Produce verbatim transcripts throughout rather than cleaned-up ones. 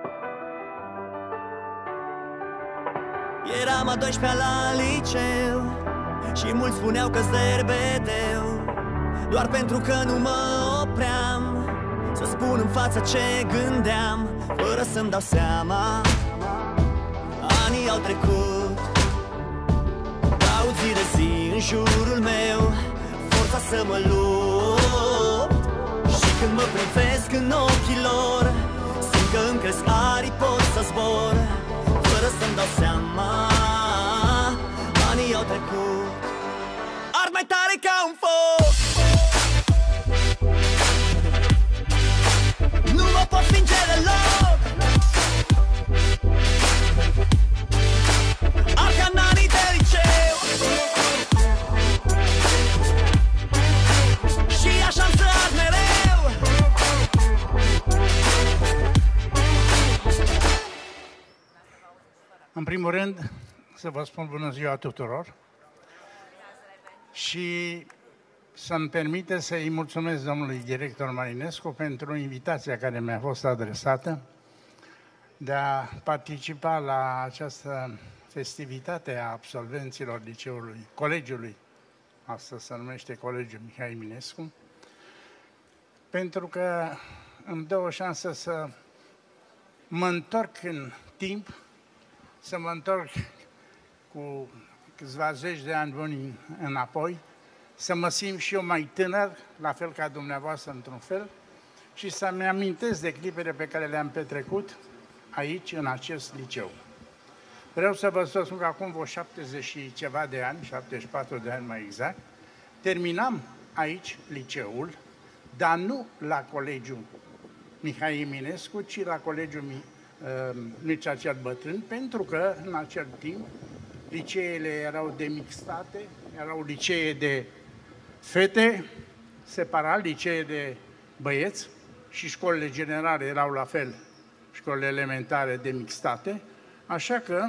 Eram a doisprezecea la liceu și mulți spuneau că-s derbedeu, doar pentru că nu mă opream să spun în față ce gândeam, fără să-mi dau seama. Anii au trecut, dau zi de zi în jurul meu forța să mă lupt. Și când mă privesc în ochii lor, simt că îmi cresc arii, pot să zbor fără să-mi dau seama. Anii au trecut, ard mai tare ca un foc. Nu mă pot stinge deloc, ard ca în anii de liceu. Și așa-mi să ard mereu. În primul rând, să vă spun bună ziua tuturor și să-mi permite să-i mulțumesc domnului director Marinescu pentru invitația care mi-a fost adresată de a participa la această festivitate a absolvenților liceului, colegiului, astăzi se numește Colegiul Mihai Eminescu, pentru că îmi dă o șansă să mă întorc în timp, să mă întorc cu câțiva zeci de ani buni înapoi, să mă simt și eu mai tânăr, la fel ca dumneavoastră într-un fel, și să-mi amintesc de clipele pe care le-am petrecut aici, în acest liceu. Vreau să vă spun că acum vreo șaptezeci și ceva de ani, șaptezeci și patru de ani mai exact, terminam aici liceul, dar nu la Colegiul Mihai Eminescu, ci la Colegiul Mircea cel Bătrân, pentru că în acel timp liceele erau demixtate, erau licee de fete, separat, licee de băieți și școlile generale erau la fel, școlile elementare demixtate, așa că,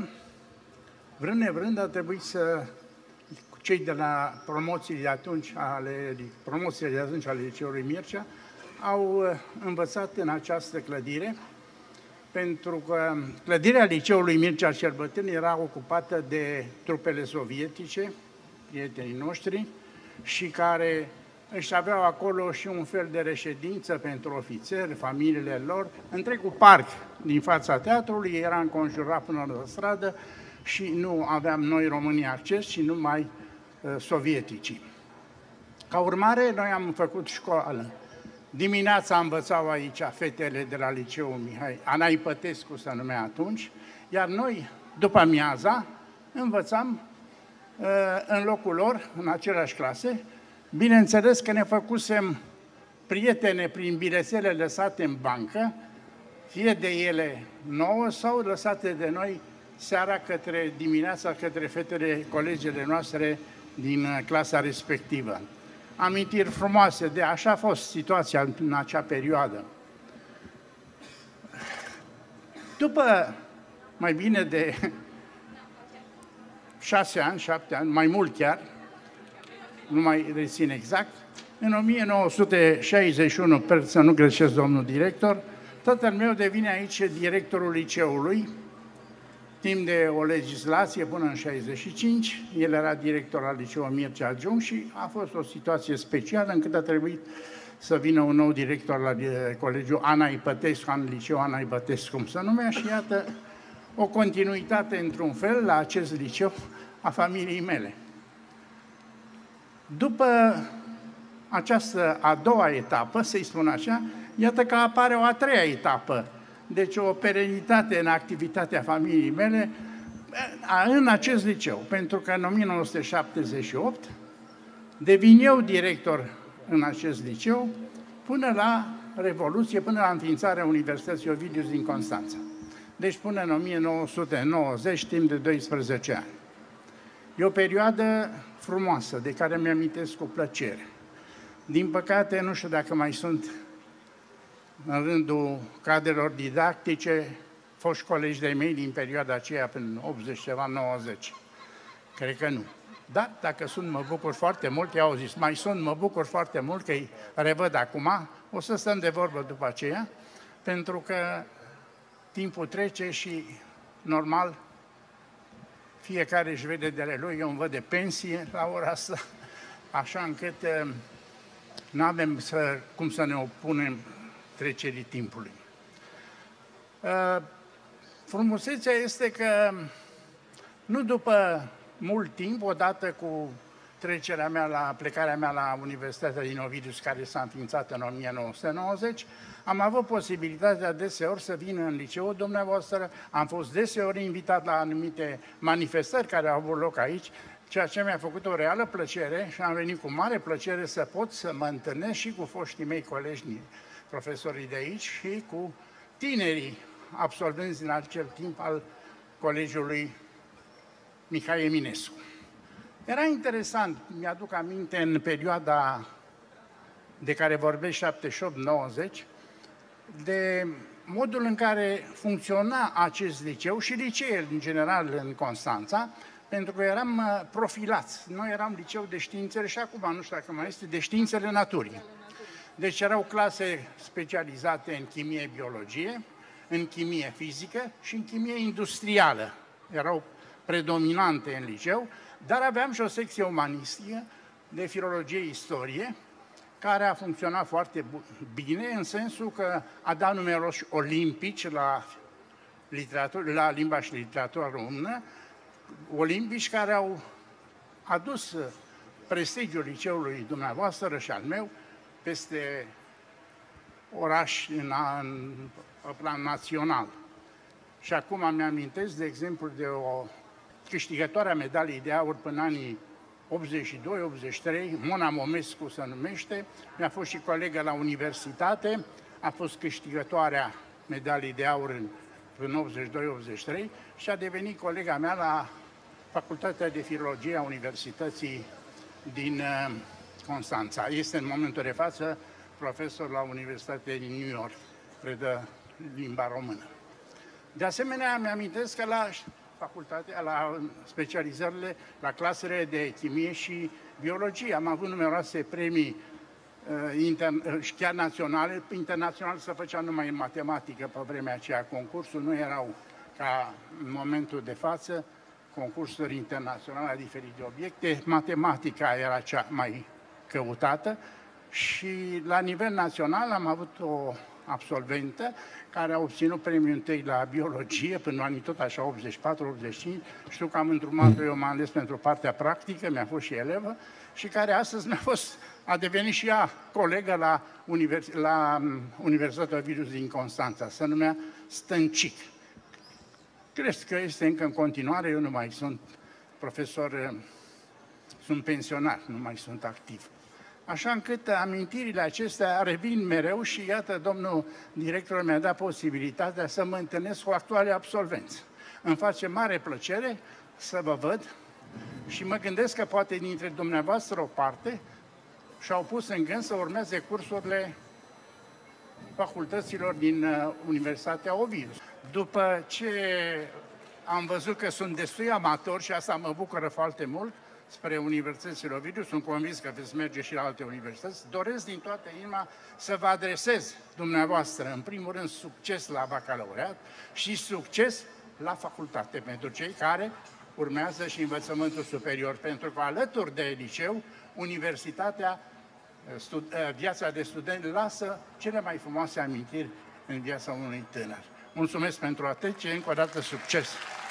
vrând nevrând, a trebuit să, cei de la promoțiile de atunci, ale, promoțiile de atunci ale liceului Mircea, au învățat în această clădire, pentru că clădirea liceului Mircea cel Bătrân era ocupată de trupele sovietice, prietenii noștri, și care își aveau acolo și un fel de reședință pentru ofițeri, familiile lor. Întregul parc din fața teatrului era înconjurat până la stradă și nu aveam noi românii acces, ci numai uh, sovieticii. Ca urmare, noi am făcut școală. Dimineața învățau aici fetele de la liceul Mihai, Anai Pătescu se numea atunci, iar noi, după amiaza, învățam uh, în locul lor, în aceleași clase. Bineînțeles că ne făcusem prietene prin bilețele lăsate în bancă, fie de ele nouă sau lăsate de noi seara către dimineața, către fetele, colegele noastre din clasa respectivă. Amintiri frumoase, de așa a fost situația în acea perioadă. După mai bine de șase ani, șapte ani, mai mult chiar, nu mai rețin exact, în o mie nouă sute șaizeci și unu, sper să nu greșesc, domnul director, tatăl meu devine aici directorul liceului, timp de o legislație până în șaizeci și cinci, el era director al liceului Mircea Adjunct și a fost o situație specială încât a trebuit să vină un nou director la colegiul Anai Pătescu, în liceu Anai Pătescu, cum se numea, și iată o continuitate într-un fel la acest liceu a familiei mele. După această a doua etapă, să-i spun așa, iată că apare o a treia etapă, deci o perenitate în activitatea familiei mele în acest liceu, pentru că în o mie nouă sute șaptezeci și opt devin eu director în acest liceu până la Revoluție, până la înființarea Universității Ovidius din Constanța. Deci până în o mie nouă sute nouăzeci, timp de doisprezece ani. E o perioadă frumoasă, de care mi-amintesc cu plăcere. Din păcate, nu știu dacă mai sunt în rândul cadrelor didactice foști colegi de mei din perioada aceea, până optzeci ceva, nouăzeci. Cred că nu. Dar dacă sunt, mă bucur foarte mult, i-au zis, mai sunt, mă bucur foarte mult că îi revăd acum, o să stăm de vorbă după aceea, pentru că timpul trece și, normal, fiecare își vede de ale lui, eu îmi văd de pensie la ora asta, așa încât nu avem să, cum să ne opunem trecerii timpului. Frumusețea este că nu după mult timp, odată cu trecerea mea la, plecarea mea la Universitatea din Ovidiu, care s-a înființat în o mie nouă sute nouăzeci, am avut posibilitatea deseori să vin în liceul dumneavoastră, am fost deseori invitat la anumite manifestări care au avut loc aici, ceea ce mi-a făcut o reală plăcere și am venit cu mare plăcere să pot să mă întâlnesc și cu foștii mei colegi, profesorii de aici, și cu tinerii absolvenți din acel timp al Colegiului Mihai Eminescu. Era interesant, mi-aduc aminte, în perioada de care vorbesc, șaptezeci și opt nouăzeci, de modul în care funcționa acest liceu și liceul în general în Constanța, pentru că eram profilați. Noi eram liceu de științele și acum, nu știu dacă mai este, de științele naturii. Deci erau clase specializate în chimie, biologie, în chimie fizică și în chimie industrială. Erau predominante în liceu, dar aveam și o secție umanistică de filologie, istorie, care a funcționat foarte bine, în sensul că a dat numeroși olimpici la, la limba și literatura română, olimpici care au adus prestigiul liceului dumneavoastră și al meu peste oraș în, în plan național. Și acum îmi amintesc, de exemplu, de o câștigătoare a medaliei de aur până anii optzeci și doi optzeci și trei, Mona Momescu se numește, mi-a fost și colegă la universitate, a fost câștigătoarea medaliei de aur în, în optzeci și doi optzeci și trei și a devenit colega mea la Facultatea de Filologie a Universității din uh, Constanța. Este în momentul de față profesor la Universitatea din New York, predă limba română. De asemenea, mi-amintesc că la facultatea, la specializările, la clasele de chimie și biologie, am avut numeroase premii uh, inter, și chiar naționale. Internațional se făcea numai în matematică pe vremea aceea. Concursul nu erau ca în momentul de față concursuri internaționale la diferite obiecte. Matematica era cea mai căutată și la nivel național am avut o absolventă care a obținut premiul întâi la biologie până în anii tot așa optzeci și patru optzeci și cinci. Știu că am îndrumat-o, eu m-am ales pentru partea practică, mi-a fost și elevă și care astăzi mi-a fost, a devenit și ea colegă la, univers, la Universitatea Ovidiu din Constanța, se numea Stăncic. Cred că este încă în continuare, eu nu mai sunt profesor, sunt pensionar, nu mai sunt activ. Așa încât amintirile acestea revin mereu și iată, domnul director mi-a dat posibilitatea să mă întâlnesc cu actuale absolvenți. Îmi face mare plăcere să vă văd și mă gândesc că poate dintre dumneavoastră o parte și-au pus în gând să urmeze cursurile facultăților din Universitatea Ovidiu. După ce am văzut că sunt destui amatori și asta mă bucură foarte mult, spre Universitățile Ovidiu, sunt convins că veți merge și la alte universități, doresc din toată inima să vă adresez dumneavoastră, în primul rând, succes la bacalaureat și succes la facultate pentru cei care urmează și învățământul superior, pentru că alături de liceu, universitatea, viața de student lasă cele mai frumoase amintiri în viața unui tânăr. Mulțumesc pentru atenție, încă o dată succes!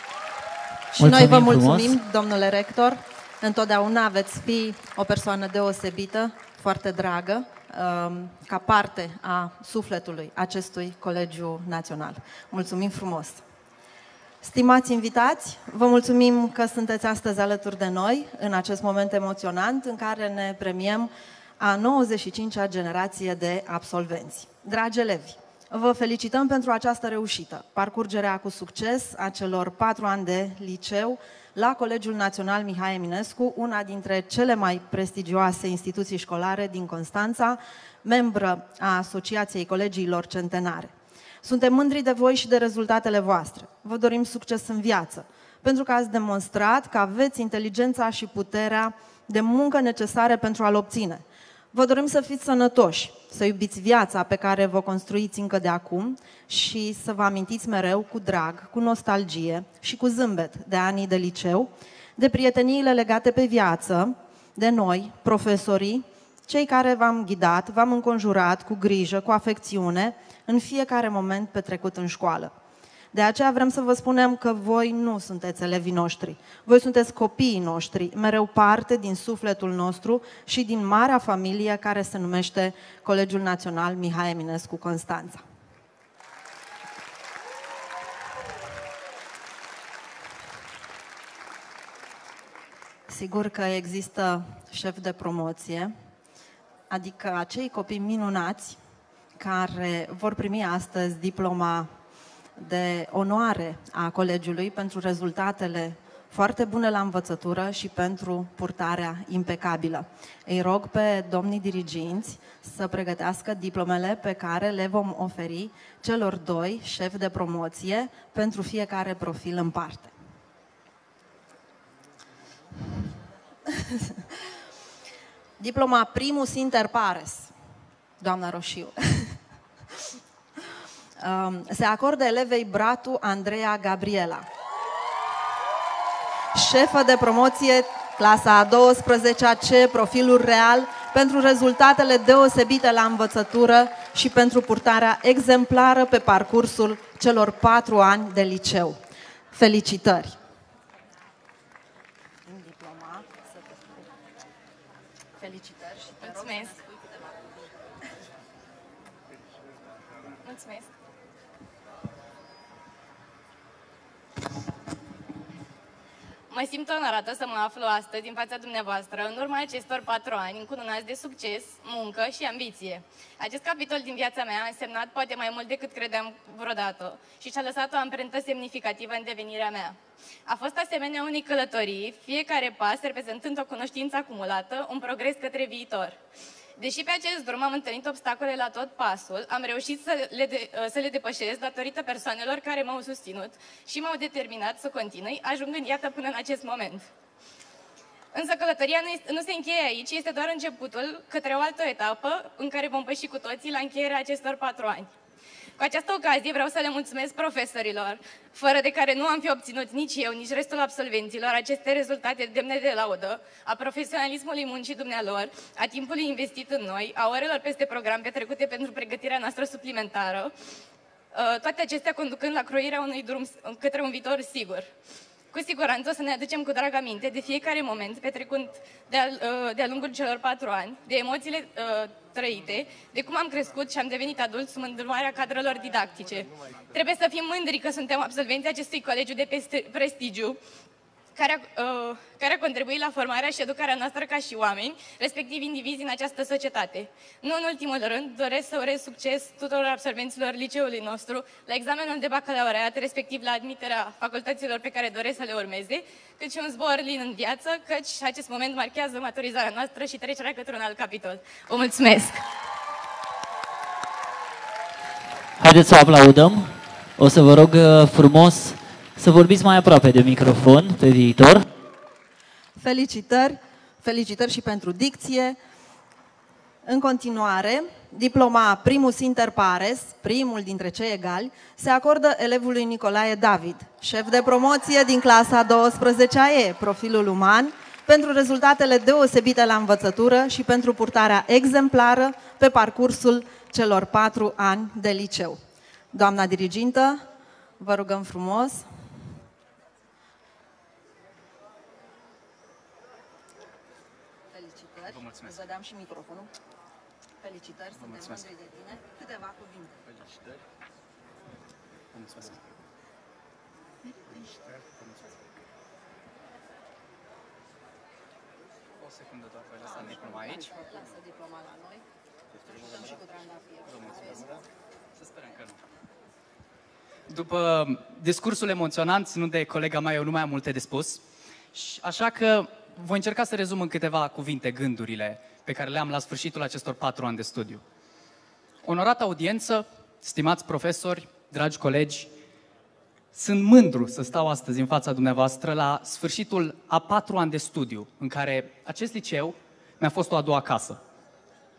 Și mulțumim noi vă mulțumim, frumos. Domnule rector. Întotdeauna veți fi o persoană deosebită, foarte dragă, ca parte a sufletului acestui Colegiu Național. Mulțumim frumos! Stimați invitați, vă mulțumim că sunteți astăzi alături de noi în acest moment emoționant în care ne premiem a nouăzeci și cincea generație de absolvenți. Dragi elevi, vă felicităm pentru această reușită, parcurgerea cu succes a celor patru ani de liceu la Colegiul Național Mihai Eminescu, una dintre cele mai prestigioase instituții școlare din Constanța, membră a Asociației Colegiilor Centenare. Suntem mândri de voi și de rezultatele voastre. Vă dorim succes în viață, pentru că ați demonstrat că aveți inteligența și puterea de muncă necesare pentru a-l obține. Vă dorim să fiți sănătoși, să iubiți viața pe care vă construiți încă de acum și să vă amintiți mereu cu drag, cu nostalgie și cu zâmbet de anii de liceu, de prieteniile legate pe viață, de noi, profesorii, cei care v-am ghidat, v-am înconjurat cu grijă, cu afecțiune, în fiecare moment petrecut în școală. De aceea vrem să vă spunem că voi nu sunteți elevii noștri. Voi sunteți copiii noștri, mereu parte din sufletul nostru și din marea familie care se numește Colegiul Național Mihai Eminescu Constanța. Sigur că există șef de promoție, adică acei copii minunați care vor primi astăzi diploma de onoare a colegiului pentru rezultatele foarte bune la învățătură și pentru purtarea impecabilă. Îi rog pe domnii diriginți să pregătească diplomele pe care le vom oferi celor doi șefi de promoție pentru fiecare profil în parte. Diploma primus inter pares, doamna Roșiu. Se acordă elevei Bratu Andreea Gabriela, șefă de promoție, clasa a douăsprezecea C, profilul real, pentru rezultatele deosebite la învățătură și pentru purtarea exemplară pe parcursul celor patru ani de liceu. Felicitări! Felicitări și te rog. Mulțumesc! Mulțumesc! Mă simt onorată să mă aflu astăzi în fața dumneavoastră, în urma acestor patru ani încununați de succes, muncă și ambiție. Acest capitol din viața mea a însemnat poate mai mult decât credeam vreodată și și-a lăsat o amprentă semnificativă în devenirea mea. A fost asemenea unei călătorii, fiecare pas reprezentând o cunoștință acumulată, un progres către viitor. Deși pe acest drum am întâlnit obstacole la tot pasul, am reușit să le, de, să le depășesc datorită persoanelor care m-au susținut și m-au determinat să continui, ajungând iată până în acest moment. Însă călătoria nu, este, nu se încheie aici, este doar începutul către o altă etapă în care vom păși cu toții la încheierea acestor patru ani. Cu această ocazie vreau să le mulțumesc profesorilor, fără de care nu am fi obținut nici eu, nici restul absolvenților aceste rezultate demne de laudă, a profesionalismului muncii dumnealor, a timpului investit în noi, a orelor peste program petrecute pentru pregătirea noastră suplimentară, toate acestea conducând la croirea unui drum către un viitor sigur. Cu siguranță o să ne aducem cu drag aminte de fiecare moment petrecut de-a de lungul celor patru ani, de emoțiile uh, trăite, de cum am crescut și am devenit adulți sub îndrumarea cadrelor didactice. Trebuie să fim mândri că suntem absolvenții acestui colegiu de prestigiu, care a, uh, care a contribuit la formarea și educarea noastră ca și oameni, respectiv indivizi în această societate. Nu în ultimul rând, doresc să urez succes tuturor absolvenților liceului nostru la examenul de bacalaureat, respectiv la admiterea facultăților pe care doresc să le urmeze, cât și un zbor lin în viață, căci acest moment marchează maturizarea noastră și trecerea către un alt capitol. Vă mulțumesc! Haideți să aplaudăm. O să vă rog frumos să vorbiți mai aproape de microfon pe viitor. Felicitări, felicitări și pentru dicție. În continuare, diploma primus inter pares, primul dintre cei egali, se acordă elevului Nicolae David, șef de promoție din clasa a douăsprezecea E, profilul uman, pentru rezultatele deosebite la învățătură și pentru purtarea exemplară pe parcursul celor patru ani de liceu. Doamna dirigintă, vă rugăm frumos. Felicitări. Vă mulțumesc. Îți dădeam și microfonul. Felicitări, suntem mândri de tine. Câteva cuvinte. Felicitări. Vă mulțumesc. Felicitări. Vă mulțumesc. O secundă doar, voi lăsa diploma aici. Lasă diploma la noi. Felicităm și cu trandafir. Vă mulțumesc. Să sperăm că nu. După discursul emoționant ținut de colega mea, eu nu mai am multe de spus. Așa că voi încerca să rezum în câteva cuvinte gândurile pe care le-am la sfârșitul acestor patru ani de studiu. Onorată audiență, stimați profesori, dragi colegi, sunt mândru să stau astăzi în fața dumneavoastră la sfârșitul a patru ani de studiu, în care acest liceu mi-a fost o a doua casă.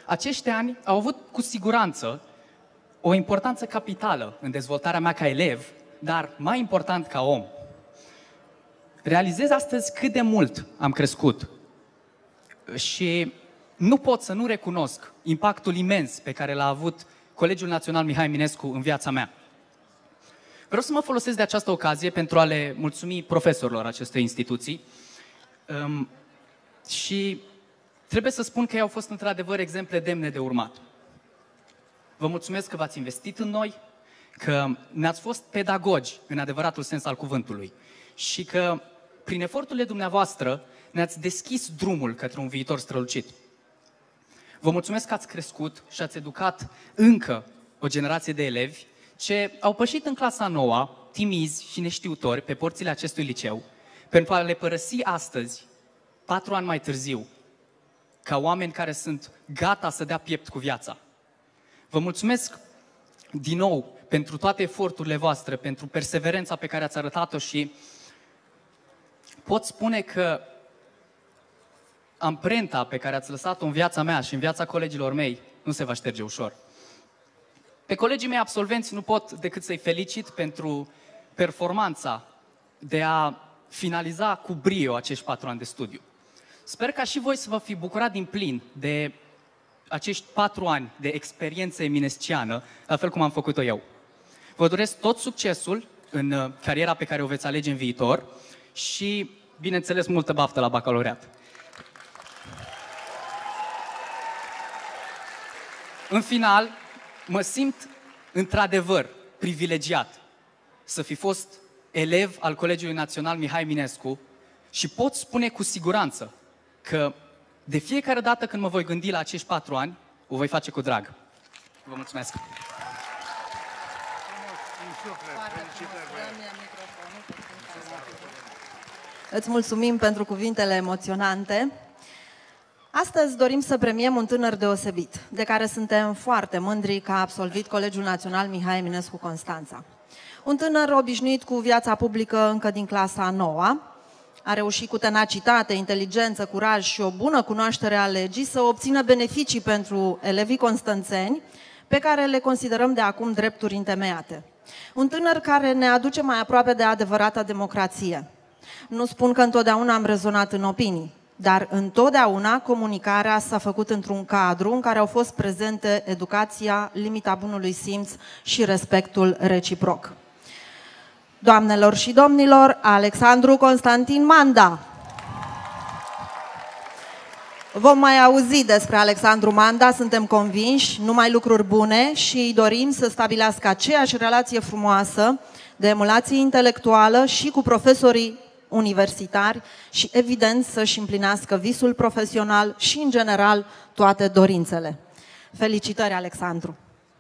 Acești ani au avut cu siguranță o importanță capitală în dezvoltarea mea ca elev, dar mai important ca om. Realizez astăzi cât de mult am crescut și nu pot să nu recunosc impactul imens pe care l-a avut Colegiul Național Mihai Eminescu în viața mea. Vreau să mă folosesc de această ocazie pentru a le mulțumi profesorilor acestei instituții um, și trebuie să spun că ei au fost într-adevăr exemple demne de urmat. Vă mulțumesc că v-ați investit în noi, că ne-ați fost pedagogi în adevăratul sens al cuvântului și că prin eforturile dumneavoastră ne-ați deschis drumul către un viitor strălucit. Vă mulțumesc că ați crescut și ați educat încă o generație de elevi ce au pășit în clasa noua, timizi și neștiutori, pe porțile acestui liceu, pentru a le părăsi astăzi, patru ani mai târziu, ca oameni care sunt gata să dea piept cu viața. Vă mulțumesc din nou pentru toate eforturile voastre, pentru perseverența pe care ați arătat-o și pot spune că amprenta pe care ați lăsat-o în viața mea și în viața colegilor mei nu se va șterge ușor. Pe colegii mei absolvenți nu pot decât să-i felicit pentru performanța de a finaliza cu brio acești patru ani de studiu. Sper ca și voi să vă fi bucurat din plin de acești patru ani de experiență eminesciană, la fel cum am făcut-o eu. Vă doresc tot succesul în cariera pe care o veți alege în viitor și, bineînțeles, multă baftă la bacalaureat. În final, mă simt într-adevăr privilegiat să fi fost elev al Colegiului Național Mihai Eminescu și pot spune cu siguranță că de fiecare dată când mă voi gândi la acești patru ani, o voi face cu drag. Vă mulțumesc! Îți mulțumim pentru cuvintele emoționante. Astăzi dorim să premiem un tânăr deosebit, de care suntem foarte mândri că a absolvit Colegiul Național Mihai Eminescu Constanța. Un tânăr obișnuit cu viața publică încă din clasa a noua, a reușit cu tenacitate, inteligență, curaj și o bună cunoaștere a legii să obțină beneficii pentru elevii constanțeni, pe care le considerăm de acum drepturi întemeiate. Un tânăr care ne aduce mai aproape de adevărata democrație. Nu spun că întotdeauna am rezonat în opinii, dar întotdeauna comunicarea s-a făcut într-un cadru în care au fost prezente educația, limita bunului simț și respectul reciproc. Doamnelor și domnilor, Alexandru Constantin Manda. Vom mai auzi despre Alexandru Manda, suntem convinși, numai lucruri bune și dorim să stabilească aceeași relație frumoasă de emulație intelectuală și cu profesorii universitari și, evident, să-și împlinească visul profesional și, în general, toate dorințele. Felicitări, Alexandru!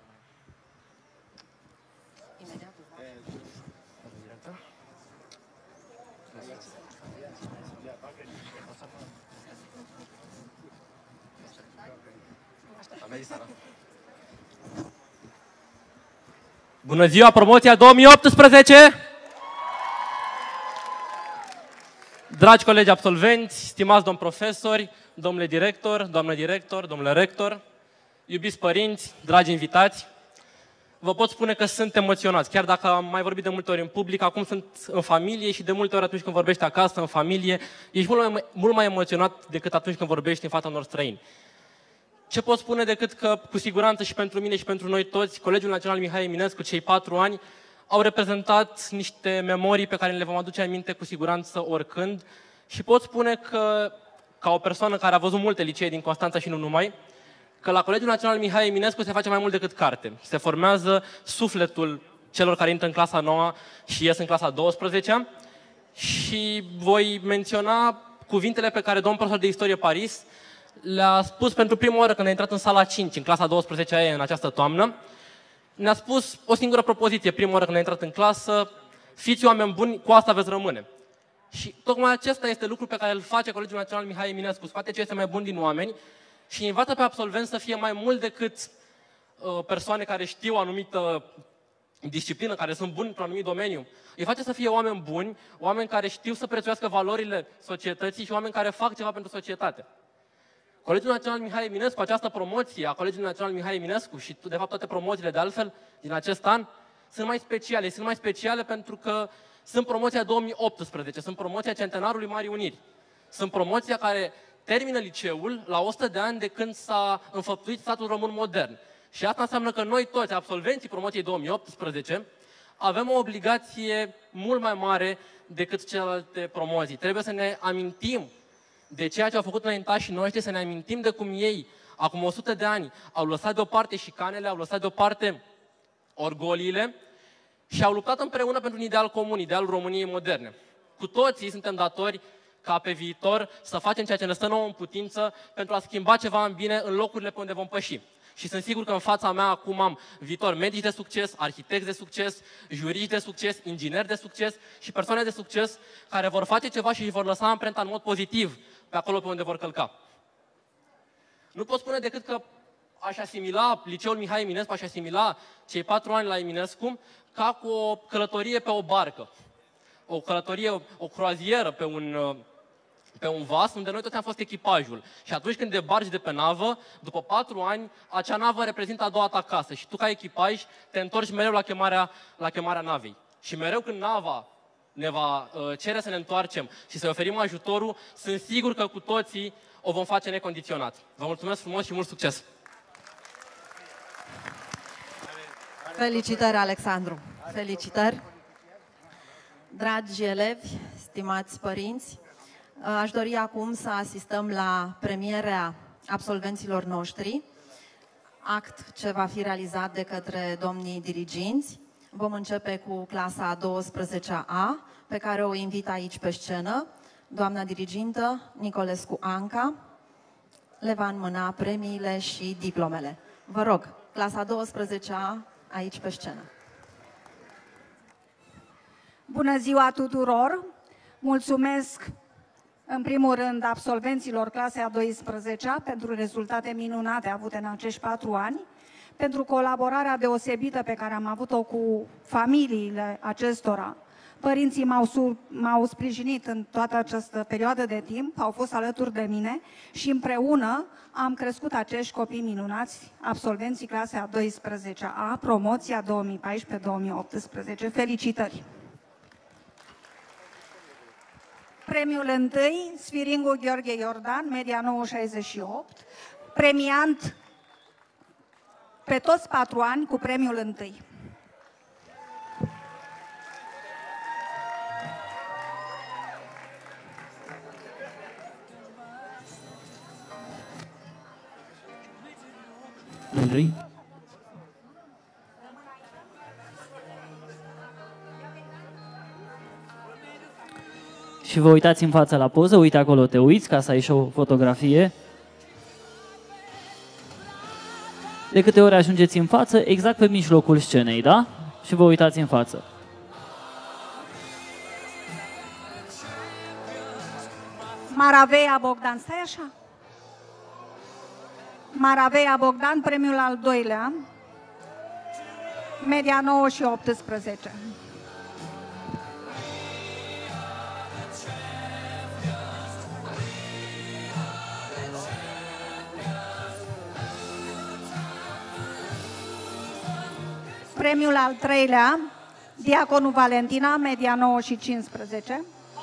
Bună ziua, promoția două mii optsprezece! Dragi colegi absolvenți, stimați domn profesori, domnule director, doamnă director, domnule rector, iubiți părinți, dragi invitați, vă pot spune că sunt emoționați. Chiar dacă am mai vorbit de multe ori în public, acum sunt în familie și de multe ori atunci când vorbești acasă, în familie, ești mult mai, mult mai emoționat decât atunci când vorbești în fața unor străini. Ce pot spune decât că, cu siguranță și pentru mine și pentru noi toți, Colegiul Național Mihai Eminescu, cei patru ani, au reprezentat niște memorii pe care le vom aduce aminte cu siguranță oricând și pot spune că, ca o persoană care a văzut multe licee din Constanța și nu numai, că la Colegiul Național Mihai Eminescu se face mai mult decât carte. Se formează sufletul celor care intră în clasa nouă și ies în clasa a douăsprezecea și voi menționa cuvintele pe care domnul profesor de istorie Paris le-a spus pentru prima oară când a intrat în sala cinci, în clasa a douăsprezecea în această toamnă. Ne-a spus o singură propoziție prima oară când a intrat în clasă: fiți oameni buni, cu asta veți rămâne. Și tocmai acesta este lucru pe care îl face Colegiul Național Mihai Eminescu, scoate ce este mai bun din oameni și învață pe absolvenți să fie mai mult decât uh, persoane care știu o anumită disciplină, care sunt buni într-un anumit domeniu. Îi face să fie oameni buni, oameni care știu să prețuiască valorile societății și oameni care fac ceva pentru societate. Colegiul Național Mihai Eminescu, această promoție a Colegiului Național Mihai Eminescu și, de fapt, toate promoțiile de altfel din acest an sunt mai speciale. Sunt mai speciale pentru că sunt promoția două mii optsprezece, sunt promoția Centenarului Marii Uniri. Sunt promoția care termină liceul la o sută de ani de când s-a înfăptuit statul român modern. Și asta înseamnă că noi toți, absolvenții promoției două mii optsprezece, avem o obligație mult mai mare decât celelalte promoții. Trebuie să ne amintim de ceea ce au făcut înaintașii noștri, să ne amintim de cum ei, acum o sută de ani, au lăsat deoparte șicanele, au lăsat deoparte orgoliile și au luptat împreună pentru un ideal comun, idealul României moderne. Cu toții suntem datori ca pe viitor să facem ceea ce ne stă nouă în putință pentru a schimba ceva în bine în locurile pe unde vom păși. Și sunt sigur că în fața mea acum am viitor medici de succes, arhitecți de succes, juriști de succes, ingineri de succes și persoane de succes care vor face ceva și își vor lăsa amprenta în mod pozitiv pe acolo pe unde vor călca. Nu pot spune decât că aș asimila liceul Mihai Eminescu, aș asimila cei patru ani la Eminescu ca cu o călătorie pe o barcă. O călătorie, o croazieră pe un, pe un vas unde noi toți am fost echipajul. Și atunci când debarci de pe navă, după patru ani, acea navă reprezintă a doua ta casă. Și tu ca echipaj te întorci mereu la chemarea, la chemarea navei. Și mereu când nava ne va uh, cere să ne întoarcem și să-i oferim ajutorul, sunt sigur că cu toții o vom face necondiționat. Vă mulțumesc frumos și mult succes! Felicitări, Alexandru! Felicitări! Dragi elevi, stimați părinți, aș dori acum să asistăm la premierea absolvenților noștri, act ce va fi realizat de către domnii diriginți. Vom începe cu clasa a douăsprezecea A, pe care o invit aici pe scenă, doamna dirigintă Nicolescu Anca. Le va înmâna premiile și diplomele. Vă rog, clasa a douăsprezecea A, aici pe scenă. Bună ziua tuturor! Mulțumesc în primul rând absolvenților clasei a douăsprezecea pentru rezultate minunate avute în acești patru ani, pentru colaborarea deosebită pe care am avut-o cu familiile acestora. Părinții m-au, m-au sprijinit în toată această perioadă de timp, au fost alături de mine și împreună am crescut acești copii minunați, absolvenții clasei a douăsprezecea A, promoția două mii paisprezece două mii optsprezece. Felicitări! Premiul întâi, Sfiringu Gheorghe Iordan, media nouă virgulă șaizeci și opt, premiant pe toți patru ani cu premiul întâi. Andrei? Și vă uitați în fața la poză, uite acolo, te uiți ca să ai și o fotografie. De câte ori ajungeți în față, exact pe mijlocul scenei, da? Și vă uitați în față. Maravea Bogdan, stai așa. Maravea Bogdan, premiul al doilea, media nouă și optsprezece. Premiul al treilea, Diaconu Valentina, media nouă și cincisprezece.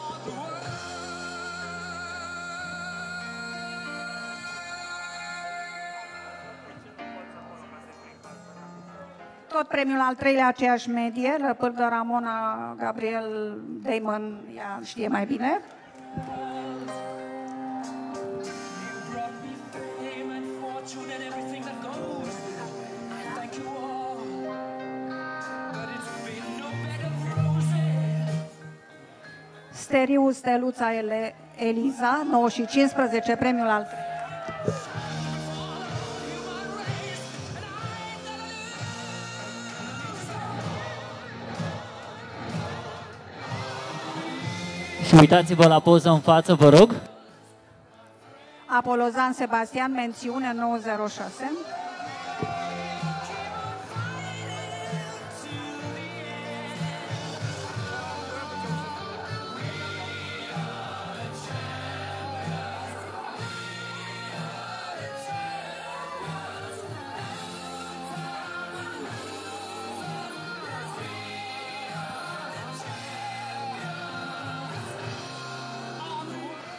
Tot premiul al treilea, aceeași medie, Răpârdă Ramona Gabriel Damon, ea știe mai bine. Steriu Steluța Ele, Eliza, nouă și cincisprezece, premiul al treilea. Și uitați-vă la poză în față, vă rog. Apolozan Sebastian, mențiune nouă zero șase.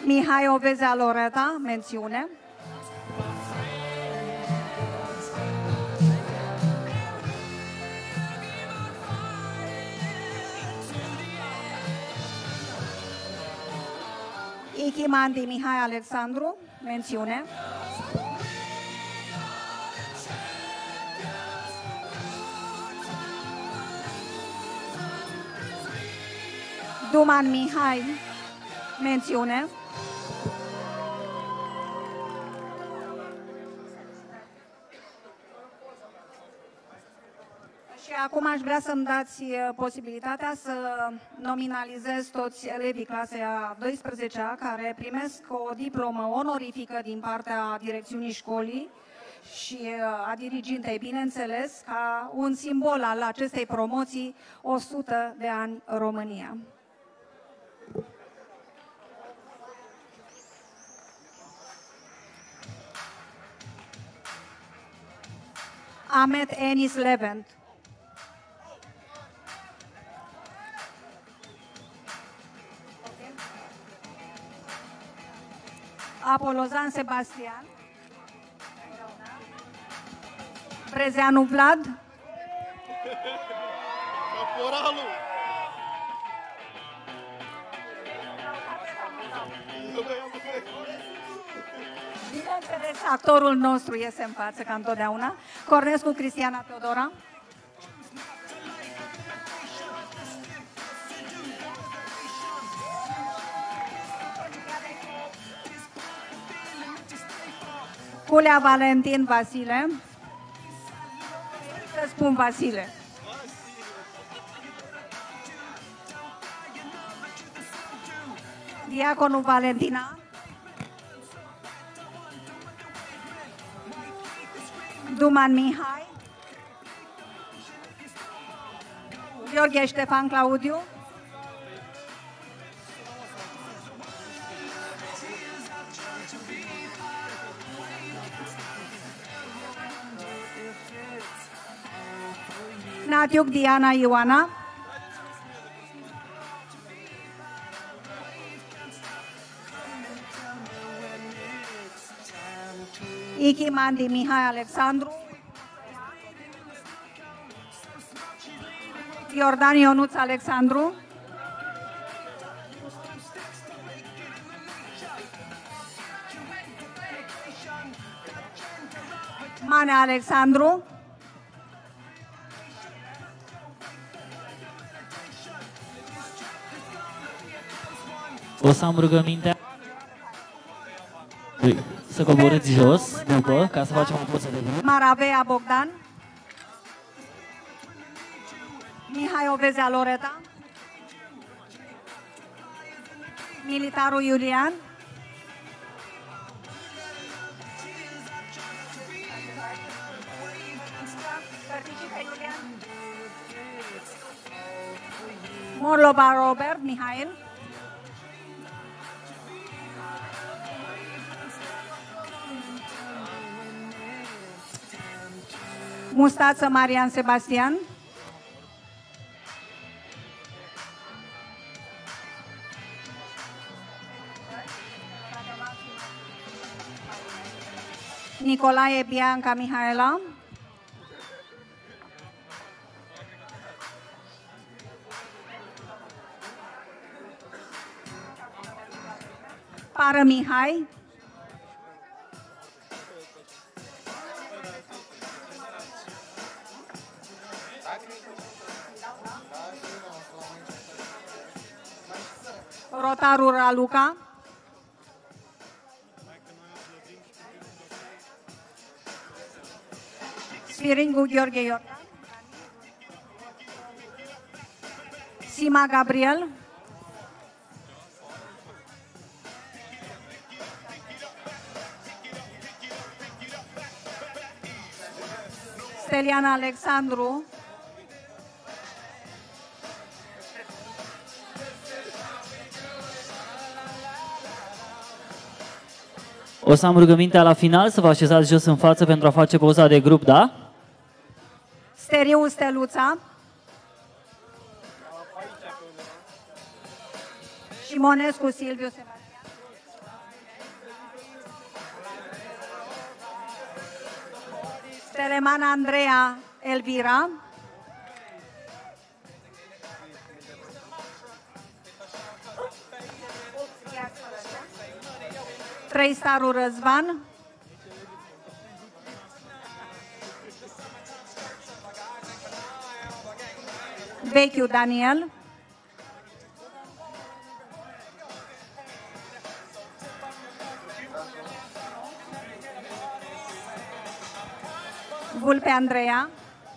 Mihai Ovezea Loreta, mențiune. Ichimandi Mihai Alexandru, mențiune. Duman Mihai, mențiune. Și acum aș vrea să-mi dați posibilitatea să nominalizez toți elevii clasei a douăsprezecea care primesc o diplomă onorifică din partea direcțiunii școlii și a dirigintei, bineînțeles, ca un simbol al acestei promoții o sută de ani România. Ahmet Enis Levent. Apolozan Sebastian. Brezeanu Vlad. Caporalul. Bineînțeles, actorul nostru iese în față, ca întotdeauna. Cornescu Cristiana Teodora. Culea Valentin Vasile. Să spun Vasile. Diaconul Valentina. Duman Mihai. Gheorghe Ștefan Claudiu. Natiuc Diana Ioana. Ichimandi Mihai Alexandru. Iordan Ionuț Alexandru. Mane Alexandru. O să am rugămintea să coborâți jos după, ca să facem o poză de grup. Maravea Bogdan. Mihai Ovezea Loreta. Militarul Iulian. Morlova Robert Mihail. Mustață Marian Sebastian. Nicolae Bianca Mihaela. Pară Mihai. Rotarul Raluca. Sfiringu Gheorghe Iordan. Sima Gabriel. Steliana Alexandru. O să am rugămintea la final să vă așezați jos în față pentru a face poza de grup, da? Steriu Steluța. Șimonescu Silviu Sebastian. Teleman Andreea Elvira. Trei starul Răzvan. Vechiu Daniel. Vulpe Andreea.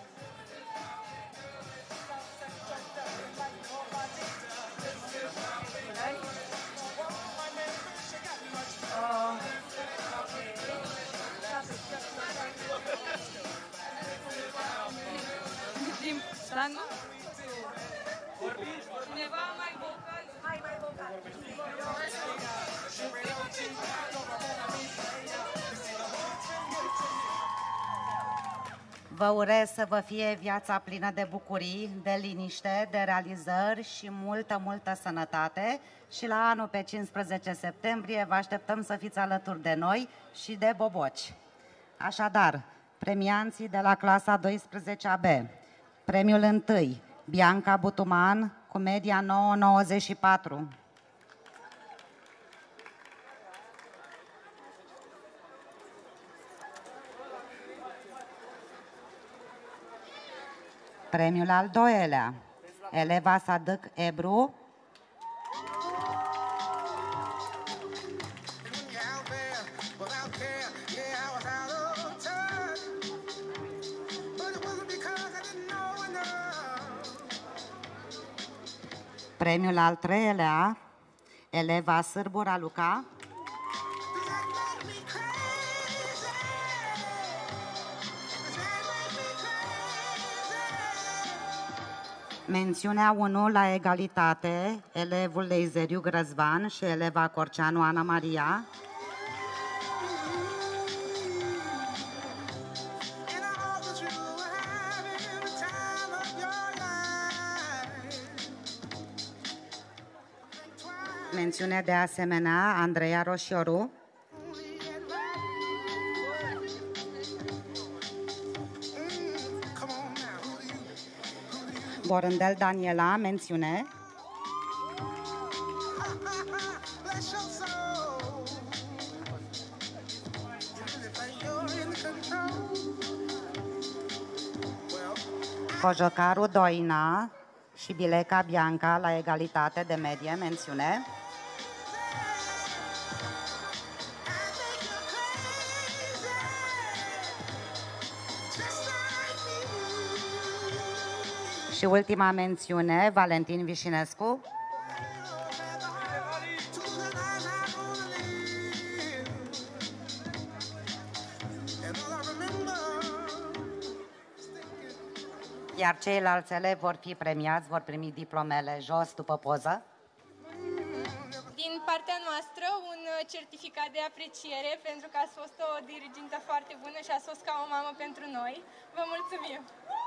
Vă urez să vă fie viața plină de bucurii, de liniște, de realizări și multă, multă sănătate. Și la anul, pe cincisprezece septembrie, vă așteptăm să fiți alături de noi și de boboci. Așadar, premianții de la clasa a douăsprezecea B. Premiul întâi, Bianca Butuman, cu media nouă virgulă nouăzeci și patru. Premiul al doilea, eleva Sadık Ebru. Premiul al treilea, eleva Sârbu Raluca. Mențiunea unu la egalitate, elevul Leizeriu Grăzvan și eleva Corceanu Ana Maria. Mențiune de asemenea Andreea Roșioru. Borândel Daniela, mențiune. Cojocaru Doina și Bileca Bianca la egalitate de medie, mențiune. Și ultima mențiune, Valentin Vișinescu. Iar ceilalți elevi vor fi premiați, vor primi diplomele jos după poză. Din partea noastră, un certificat de apreciere pentru că ați fost o dirigintă foarte bună și ați fost ca o mamă pentru noi. Vă mulțumim!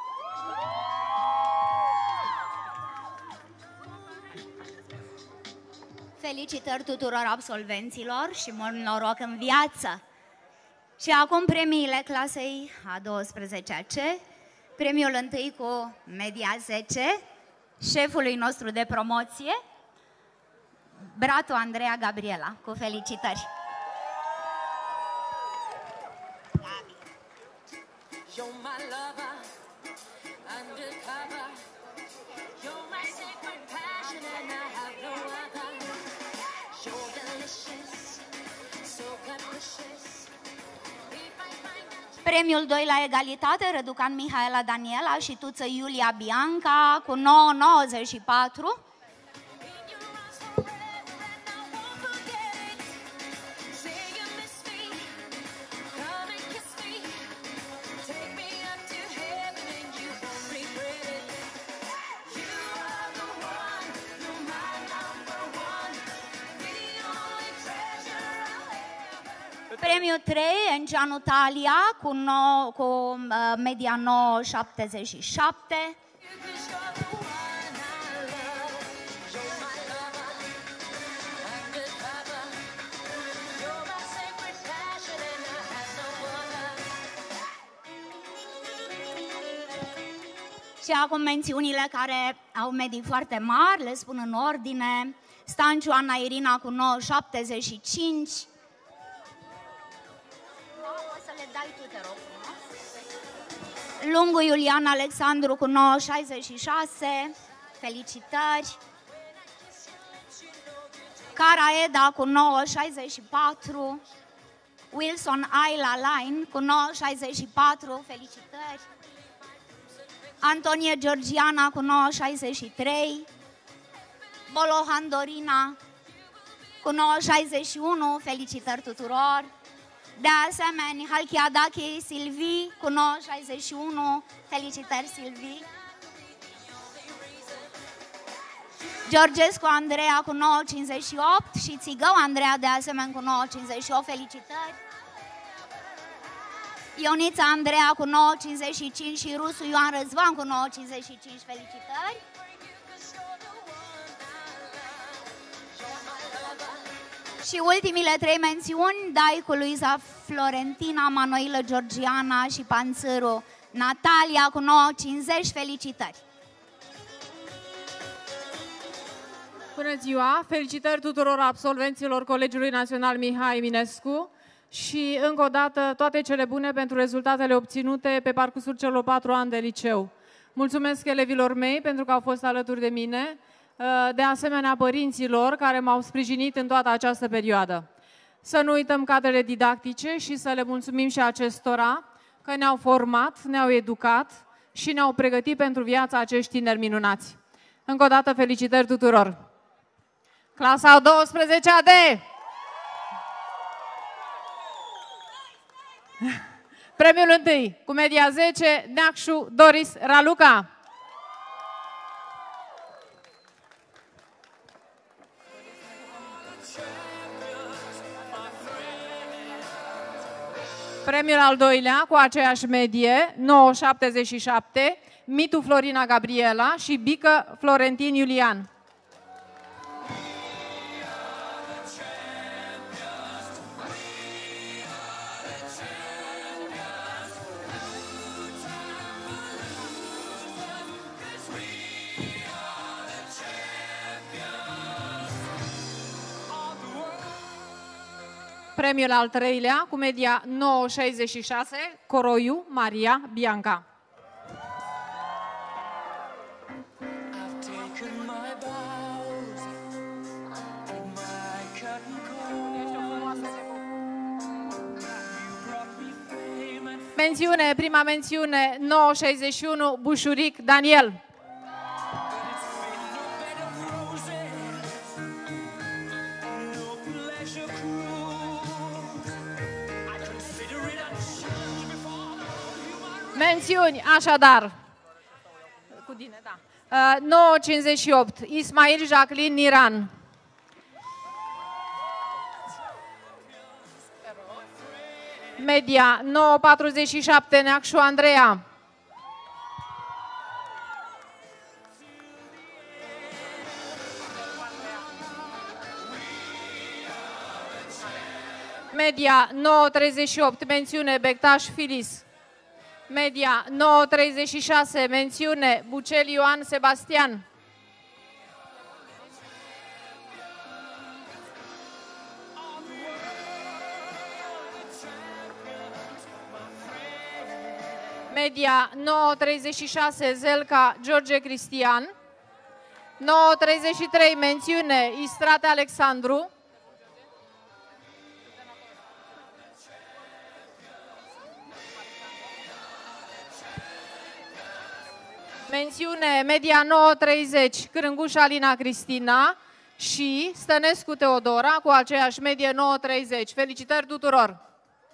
Felicitări tuturor absolvenților și mult noroc în viață! Și acum premiile clasei a douăsprezecea C, premiul întâi cu media zece, șefului nostru de promoție, Bratu Andreea Gabriela, cu felicitări! Premiul doi la egalitate, Răducan Mihaela Daniela și Tuță Iulia Bianca cu nouă virgulă nouăzeci și patru. Premiul trei, Engeanu Talia, cu, nou, cu uh, media nouă virgulă șaptezeci și șapte. Și acum mențiunile care au medii foarte mari, le spun în ordine. Stanciu Ana Irina cu nouă virgulă șaptezeci și cinci. O să le dai tu, te rog frumos. Lungu Iulian Alexandru cu nouă virgulă șaizeci și șase. Felicitări. Cara Eda cu nouă virgulă șaizeci și patru. Wilson Ayla Line cu nouă virgulă șaizeci și patru. Felicitări. Antonie Georgiana cu nouă virgulă șaizeci și trei. Bolohan Dorina cu nouă virgulă șaizeci și unu. Felicitări tuturor. De asemenea, Halchiadache Silvi cu nouă virgulă șaizeci și unu. Felicitări, Silvi. Georgescu Andreea cu nouă virgulă cincizeci și opt și Țigău Andreea de asemenea cu nouă virgulă cincizeci și opt. Felicitări. Ionița Andreea cu nouă virgulă cincizeci și cinci și Rusu Ioan Răzvan cu nouă virgulă cincizeci și cinci. Felicitări. Și ultimile trei mențiuni, Daicu Luiza Florentina, Manoilă Georgiana și Panțâru Natalia cu nouă virgulă cincizeci. Felicitări. Bună ziua! Felicitări tuturor absolvenților Colegiului Național Mihai Eminescu și, încă o dată, toate cele bune pentru rezultatele obținute pe parcursul celor patru ani de liceu. Mulțumesc elevilor mei pentru că au fost alături de mine, de asemenea părinților care m-au sprijinit în toată această perioadă. Să nu uităm cadrele didactice și să le mulțumim și acestora că ne-au format, ne-au educat și ne-au pregătit pentru viața acești tineri minunați. Încă o dată felicitări tuturor! Clasa a douăsprezecea D! Premiul întâi, cu media zece, Neacșu Doris Raluca. Premiul al doilea, cu aceeași medie, nouă virgulă șaptezeci și șapte, Mitu Florina Gabriela și Bică Florentin Iulian. Premiul al treilea, cu media nouă virgulă șaizeci și șase, Coroiu Maria Bianca. Mențiune, prima mențiune, nouă virgulă șaizeci și unu, Bușuric Daniel. Mențiuni, așadar, cu tine, da. Uh, nouă virgulă cincizeci și opt, Ismail Jacqueline Niran. Media, nouă virgulă patruzeci și șapte, Neacșu Andreea. Media, nouă virgulă treizeci și opt, mențiune, Bectaș Filis. Media, nouă virgulă treizeci și șase, mențiune, Bucel Ioan Sebastian. Media, nouă virgulă treizeci și șase, Zelca George Cristian. nouă virgulă treizeci și trei, mențiune, Istrate Alexandru. Mențiune, media nouă virgulă treizeci, Crânguș Alina Cristina și Stănescu Teodora cu aceeași medie nouă virgulă treizeci. Felicitări tuturor!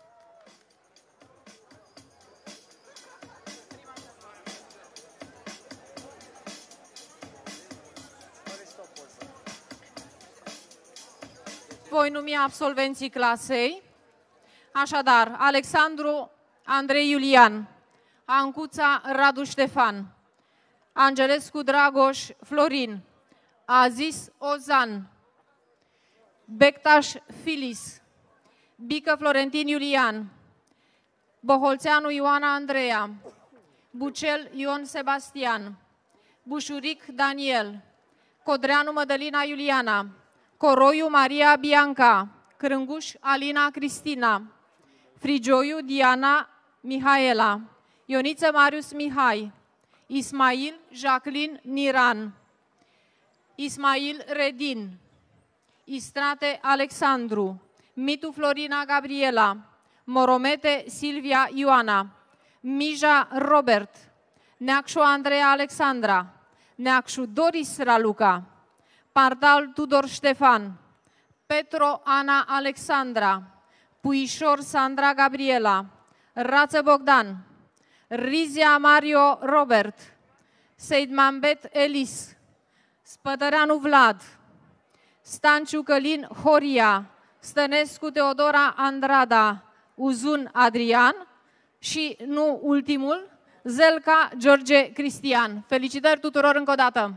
Voi numi absolvenții clasei. Așadar, Alexandru Andrei Iulian, Ancuța Radu Ștefan, Angelescu Dragoș Florin, Aziz Ozan, Bectaș Filis, Bică Florentin Iulian, Boholțeanu Ioana Andreea, Bucel Ion Sebastian, Bușuric Daniel, Codreanu Mădălina Iuliana, Coroiu Maria Bianca, Crânguș Alina Cristina, Frigioiu Diana Mihaela, Ioniță Marius Mihai, Ismail Jacqueline Niran, Ismail Redin, Istrate Alexandru, Mitu Florina Gabriela, Moromete Silvia Ioana, Mija Robert, Neacșu Andreea Alexandra, Neacșu Doris Raluca, Pardal Tudor Ștefan, Petro Ana Alexandra, Puișor Sandra Gabriela, Rață Bogdan, Rizia Mario Robert, Seidmambet Elis, Spătăreanu Vlad, Stanciu Călin Horia, Stănescu Teodora Andrada, Uzun Adrian și, nu ultimul, Zelca George Cristian. Felicitări tuturor încă o dată!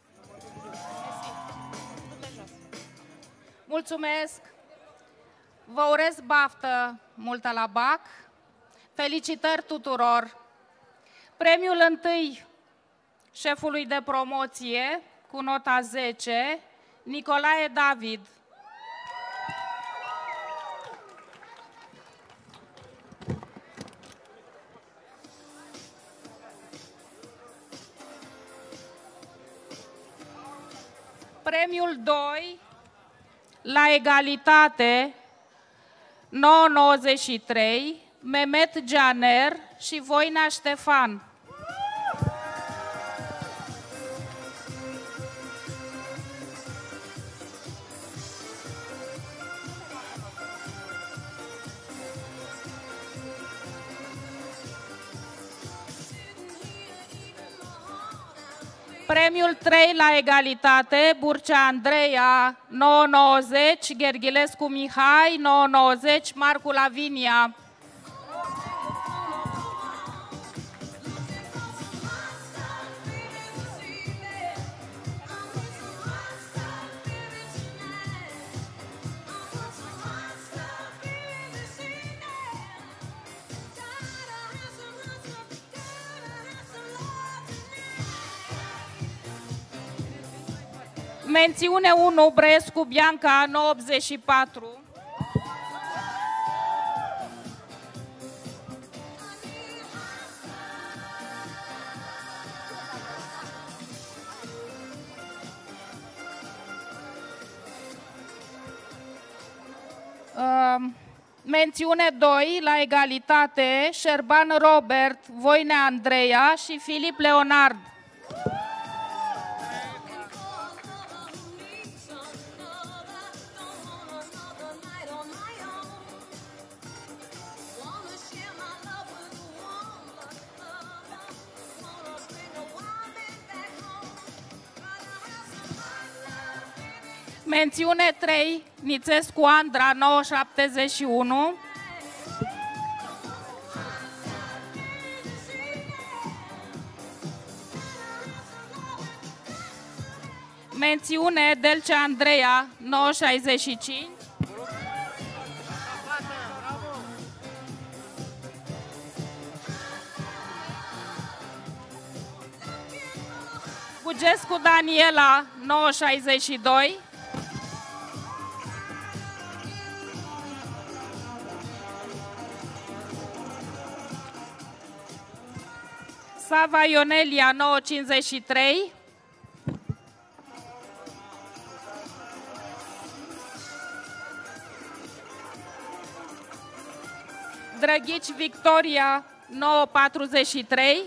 Mulțumesc! Vă urez baftă multă la B A C. Felicitări tuturor! Premiul întâi șefului de promoție cu nota zece, Nicolae David. Premiul doi, la egalitate, nouă nouăzeci și trei, Mehmet Gianer și Voina Ștefan. Premiul trei la egalitate, Burcea Andreea, nouă nouăzeci, Gherghilescu Mihai, nouă nouăzeci, Marcu Lavinia. Mențiune unu, Brescu Bianca, nouă optzeci și patru. Uh, mențiune doi, la egalitate, Șerban Robert, Voinea Andreea și Filip Leonard. Mențiune trei, Nițescu Andra, nouă șaptezeci și unu. Mențiune Delcea Andreea, nouă șaizeci și cinci. Bugescu Daniela, nouă șaizeci și doi. Sava Ionelia, nouă cincizeci și trei. Drăghici Victoria, nouă patruzeci și trei.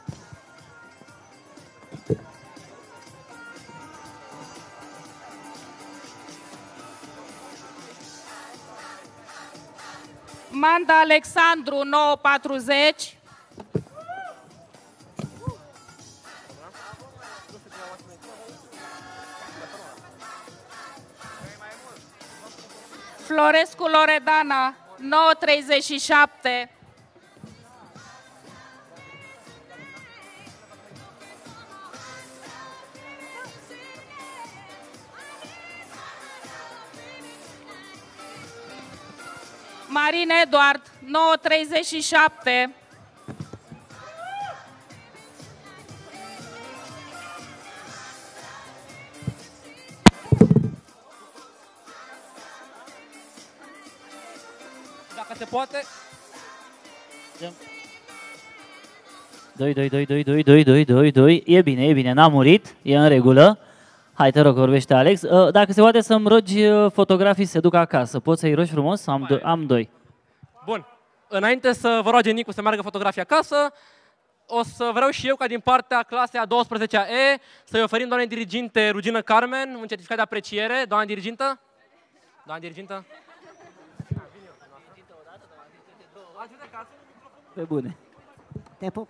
Manda Alexandru, nouă patruzeci. Florescu Loredana, nouă treizeci și șapte. Marin Eduard, nouă treizeci și șapte. se poate. doi, doi, doi, doi, doi, doi, doi, doi, doi. E bine, e bine, n-a murit, e în regulă. Hai, te rog, vorbește Alex. Dacă se poate să-mi rogi fotografii să se ducă acasă, poți să-i rogi frumos? Am, do am doi. Bun. Înainte să vă roage Nicu să meargă fotografia acasă, o să vreau și eu ca din partea clasei a douăsprezecea E să-i oferim doamnei diriginte Rugină Carmen un certificat de apreciere. Doamna dirigintă? Doamna dirigintă? Pe bune. Te pup.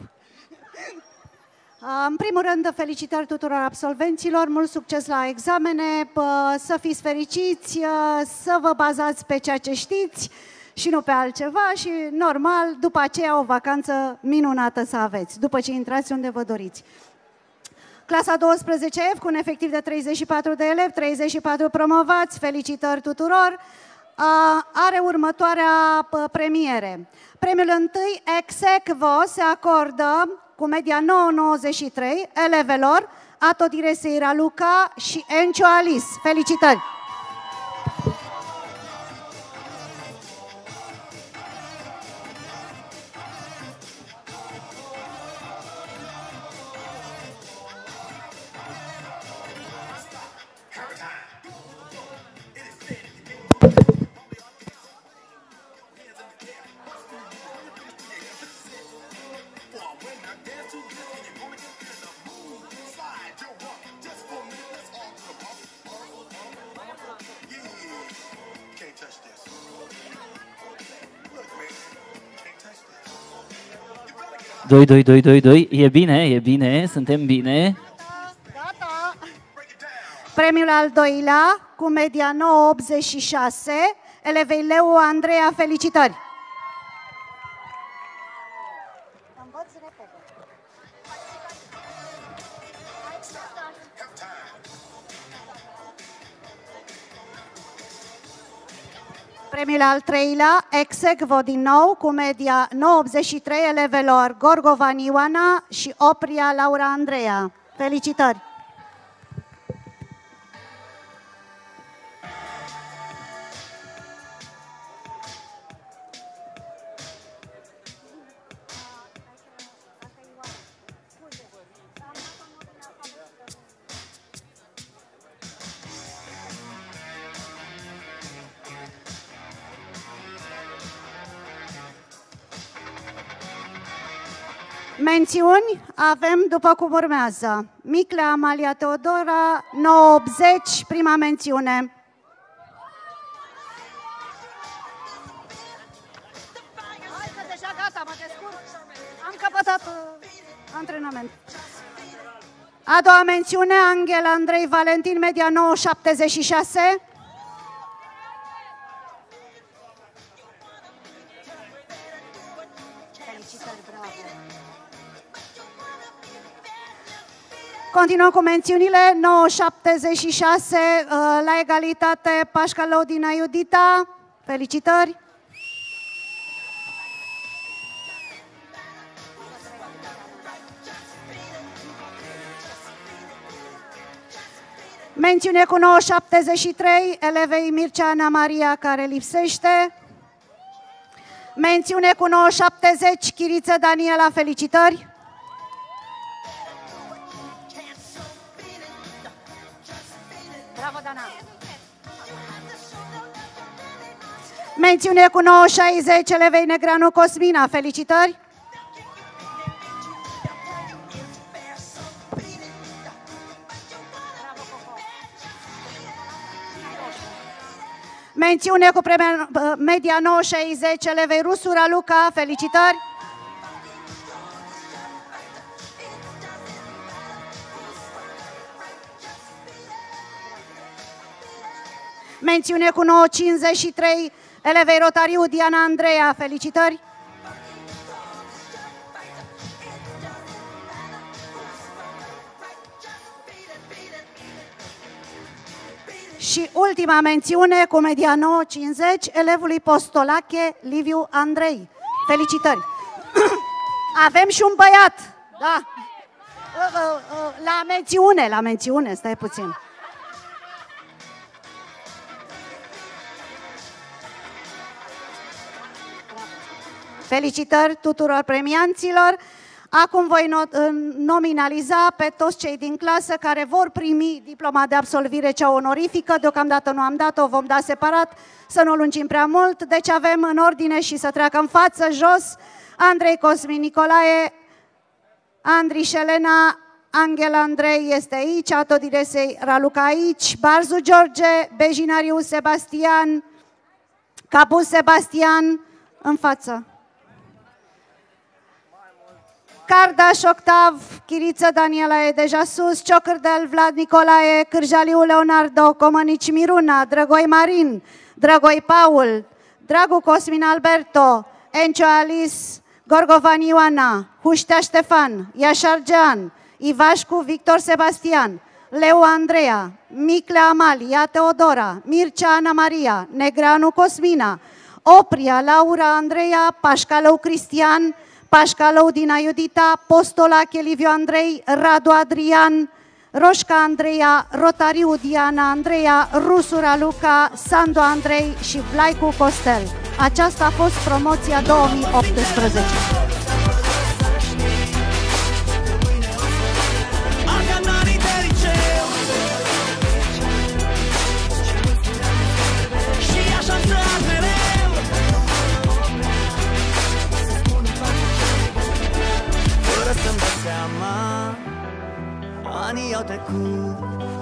În primul rând, felicitări tuturor absolvenților, mult succes la examene, să fiți fericiți, să vă bazați pe ceea ce știți și nu pe altceva și, normal, după aceea o vacanță minunată să aveți, după ce intrați unde vă doriți. Clasa a douăsprezecea F, cu un efectiv de treizeci și patru de elevi, treizeci și patru promovați, felicitări tuturor, are următoarea premiere. Premiul întâi, ex aequo, se acordă cu media nouă virgulă nouăzeci și trei elevelor Ato Direseira Luca și Encio Alice. Felicitări! doi, doi, doi, doi, doi. E bine, e bine, suntem bine. Gata. Premiul al doilea, cu media nouă virgulă optzeci și șase, elevei Leu Andreea, felicitări! Premiul al treilea, ex aequo din nou, cu media nouă virgulă optzeci și trei, elevelor Gorgovan Ioana și Opria Laura Andreea. Felicitări! Mențiuni avem după cum urmează. Miclea Amalia Teodora, nouă optzeci, prima mențiune. Hai că deja gata, mă descurc. Am căpătat uh, antrenament. A doua mențiune, Angel Andrei Valentin, media nouă virgulă șaptezeci și șase. Felicitări, bravo! Continuăm cu mențiunile, nouă virgulă șaptezeci și șase, la egalitate, Pașca Lăudina Iudita, felicitări! Mențiune cu nouă virgulă șaptezeci și trei, elevei Mircea Ana Maria, care lipsește. Mențiune cu nouă virgulă șaptezeci, Chiriță Daniela, felicitări! Bravo, Dana! Mențiune cu nouă virgulă șaizeci, elevei Negreanu Cosmina, felicitări! Mențiune cu premia, media nouă virgulă șaizeci, elevei Rusura Luca, felicitări! Mențiune cu nouă virgulă cincizeci și trei, elevei Rotariu Diana Andreea, felicitări! Și ultima mențiune cu media nouă virgulă cincizeci, elevului Postolache Liviu Andrei. Felicitări! Avem și un băiat, da. La mențiune, la mențiune, stai puțin. Felicitări tuturor premianților! Acum voi nominaliza pe toți cei din clasă care vor primi diploma de absolvire cea onorifică. Deocamdată nu am dat-o, vom da separat, să nu o lungim prea mult. Deci avem în ordine și să treacă în față, jos, Andrei Cosmin Nicolae, Andriș Elena, Angela Andrei este aici, Autodiresei Raluca aici, Barzu George, Bejinariu Sebastian, Capus Sebastian, în față. Cardaș Octav, Chiriță Daniela e deja sus, Ciocârdel Vlad Nicolae, Cârjaliu Leonardo, Comănici Miruna, Drăgoi Marin, Drăgoi Paul, Dragu Cosmin Alberto, Encio Alice, Gorgovan Ioana, Huștea Ștefan, Iașar Jean, Ivașcu Victor Sebastian, Leu Andreea, Miclea Amalia Teodora, Mircea Ana Maria, Negreanu Cosmina, Opria Laura Andreea, Pașcalău Cristian, Pașcalău Dina Iudita, Postolache Liviu Andrei, Radu Adrian, Roșca Andreea, Rotariu Diana Andreea, Rusura Luca, Sandu Andrei și Vlaicu Costel. Aceasta a fost promoția două mii optsprezece. Anii au trecut